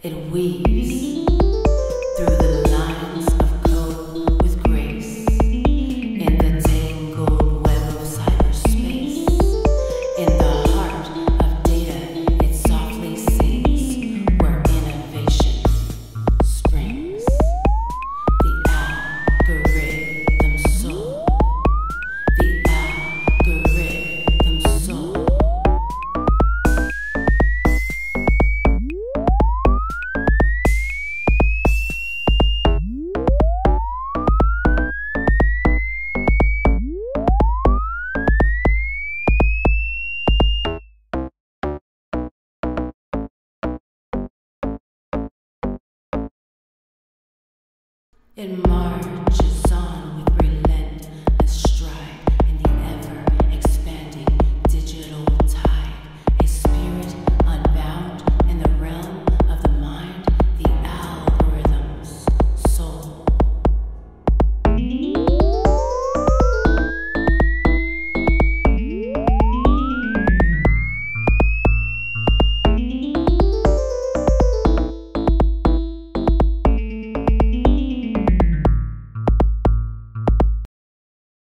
It weaves through the lines of code with grace, in the tangled web of cyberspace. In the heart of data, it softly sings, where innovation springs. The algorithm soul. The algorithm soul. It marches